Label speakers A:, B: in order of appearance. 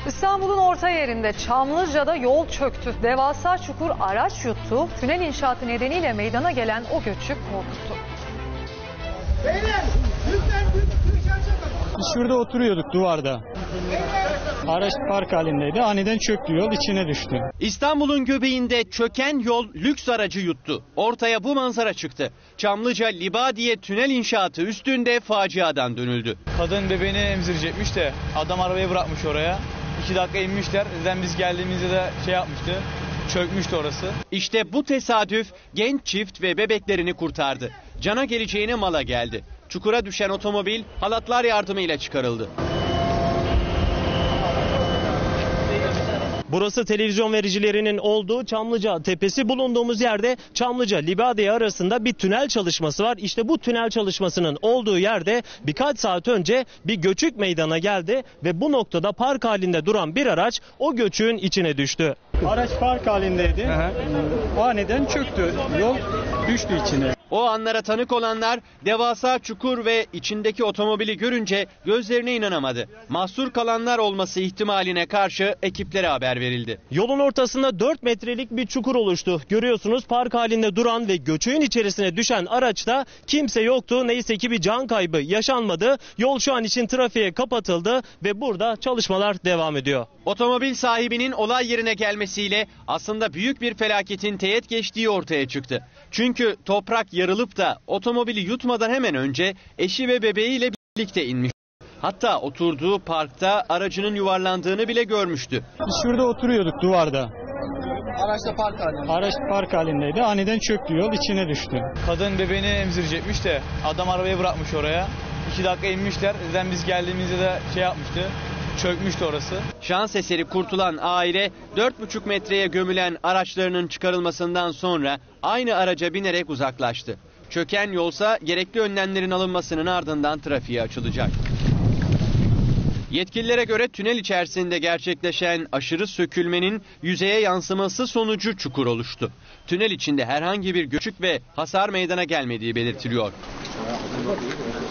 A: İstanbul'un orta yerinde Çamlıca'da yol çöktü. Devasa çukur araç yuttu. Tünel inşaatı nedeniyle meydana gelen o göçü korkuttu.
B: Biz şurada oturuyorduk duvarda. Araç park halindeydi. Aniden çöktü, yol içine düştü.
C: İstanbul'un göbeğinde çöken yol lüks aracı yuttu. Ortaya bu manzara çıktı. Çamlıca Libadiye tünel inşaatı üstünde faciadan dönüldü.
D: Kadın bebeğini emzirecekmiş de adam arabayı bırakmış oraya. 2 dakika inmişler. Zaten biz geldiğimizde de yapmıştı. Çökmüştü orası.
C: İşte bu tesadüf genç çift ve bebeklerini kurtardı. Cana geleceğine mala geldi. Çukura düşen otomobil halatlar yardımıyla çıkarıldı.
E: Burası televizyon vericilerinin olduğu Çamlıca Tepesi. Bulunduğumuz yerde Çamlıca Libadiye arasında bir tünel çalışması var. İşte bu tünel çalışmasının olduğu yerde birkaç saat önce bir göçük meydana geldi ve bu noktada park halinde duran bir araç o göçüğün içine düştü.
B: Araç park halindeydi. Aniden çöktü. Yol düştü içine.
C: O anlara tanık olanlar devasa çukur ve içindeki otomobili görünce gözlerine inanamadı. Mahsur kalanlar olması ihtimaline karşı ekiplere haber verildi.
E: Yolun ortasında 4 metrelik bir çukur oluştu. Görüyorsunuz park halinde duran ve göçüğün içerisine düşen araçta kimse yoktu. Neyse ki bir can kaybı yaşanmadı. Yol şu an için trafiğe kapatıldı ve burada çalışmalar devam ediyor.
C: Otomobil sahibinin olay yerine gelmesiyle aslında büyük bir felaketin teğet geçtiği ortaya çıktı. Çünkü toprak yarılıp da otomobili yutmadan hemen önce eşi ve bebeğiyle birlikte inmiş. Hatta oturduğu parkta aracının yuvarlandığını bile görmüştü.
B: Biz şurada oturuyorduk duvarda. Araç park halindeydi. Aniden çöktü, yol içine düştü.
D: Kadın bebeğini emzirecekmiş de adam arabayı bırakmış oraya. 2 dakika inmişler. Zaten biz geldiğimizde de yapmıştı. Çökmüştü orası.
C: Şans eseri kurtulan aile 4,5 metreye gömülen araçlarının çıkarılmasından sonra aynı araca binerek uzaklaştı. Çöken yolsa gerekli önlemlerin alınmasının ardından trafiğe açılacak. Yetkililere göre tünel içerisinde gerçekleşen aşırı sökülmenin yüzeye yansıması sonucu çukur oluştu. Tünel içinde herhangi bir göçük ve hasar meydana gelmediği belirtiliyor.